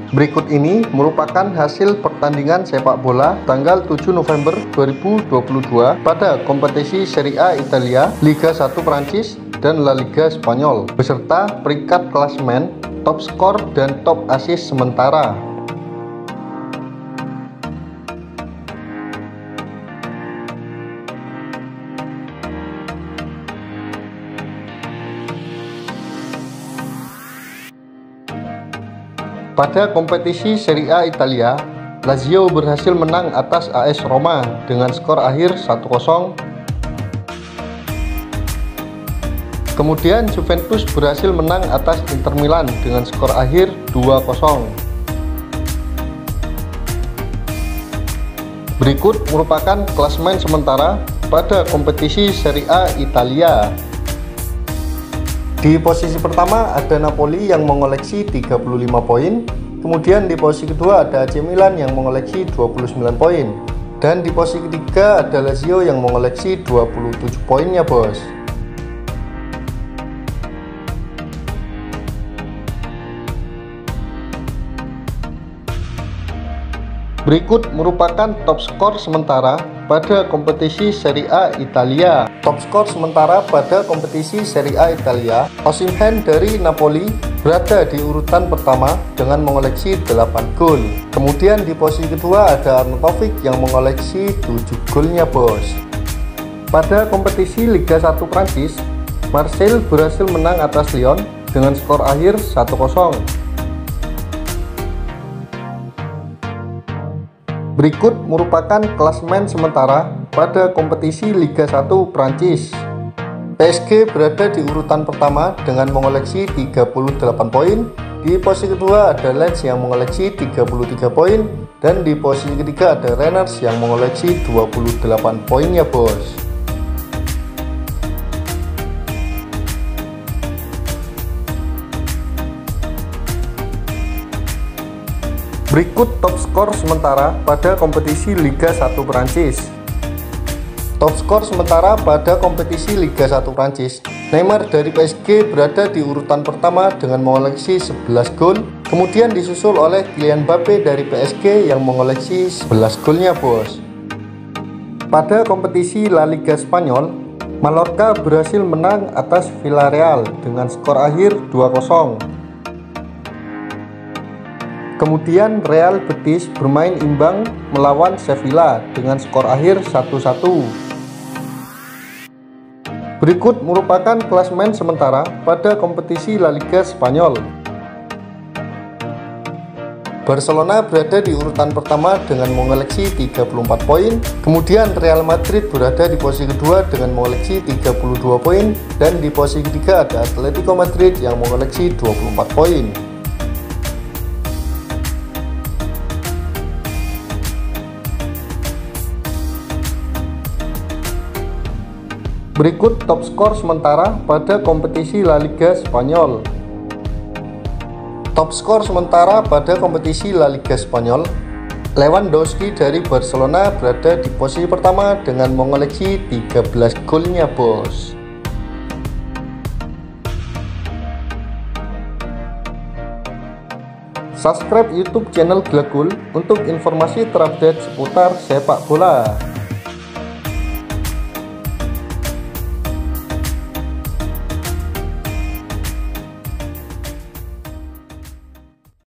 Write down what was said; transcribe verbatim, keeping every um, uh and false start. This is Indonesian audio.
Berikut ini merupakan hasil pertandingan sepak bola tanggal tujuh November dua ribu dua puluh dua pada kompetisi Serie A Italia, Liga satu Prancis, dan La Liga Spanyol, beserta peringkat klasemen, top skor, dan top assist sementara. Pada kompetisi Serie A Italia, Lazio berhasil menang atas A S Roma dengan skor akhir satu kosong. Kemudian Juventus berhasil menang atas Inter Milan dengan skor akhir dua kosong. Berikut merupakan klasemen sementara pada kompetisi Serie A Italia. Di posisi pertama ada Napoli yang mengoleksi tiga puluh lima poin, kemudian di posisi kedua ada A C Milan yang mengoleksi dua puluh sembilan poin, dan di posisi ketiga ada Lazio yang mengoleksi dua puluh tujuh poinnya, bos. Berikut merupakan top skor sementara pada kompetisi Serie A Italia. Top skor sementara pada kompetisi Serie A Italia, Osimhen dari Napoli berada di urutan pertama dengan mengoleksi delapan gol. Kemudian di posisi kedua ada Arnautovic yang mengoleksi tujuh golnya, bos. Pada kompetisi Liga satu Prancis, Marseille berhasil menang atas Lyon dengan skor akhir satu kosong. Berikut merupakan klasemen sementara pada kompetisi Liga satu Prancis. P S G berada di urutan pertama dengan mengoleksi tiga puluh delapan poin. Di posisi kedua ada Lens yang mengoleksi tiga puluh tiga poin, dan di posisi ketiga ada Rennes yang mengoleksi dua puluh delapan poinnya, bos. Berikut top skor sementara pada kompetisi Liga satu Prancis. Top skor sementara pada kompetisi Liga satu Prancis, Neymar dari P S G berada di urutan pertama dengan mengoleksi sebelas gol, kemudian disusul oleh Kylian Mbappe dari P S G yang mengoleksi sebelas golnya, bos. Pada kompetisi La Liga Spanyol, Mallorca berhasil menang atas Villarreal dengan skor akhir dua kosong. Kemudian Real Betis bermain imbang melawan Sevilla dengan skor akhir satu satu. Berikut merupakan klasemen sementara pada kompetisi La Liga Spanyol. Barcelona berada di urutan pertama dengan mengoleksi tiga puluh empat poin, kemudian Real Madrid berada di posisi kedua dengan mengoleksi tiga puluh dua poin, dan di posisi ketiga ada Atletico Madrid yang mengoleksi dua puluh empat poin. Berikut top skor sementara pada kompetisi La Liga Spanyol. Top skor sementara pada kompetisi La Liga Spanyol, Lewandowski dari Barcelona berada di posisi pertama dengan mengoleksi tiga belas golnya, bos. Subscribe YouTube channel Glagul untuk informasi terupdate seputar sepak bola.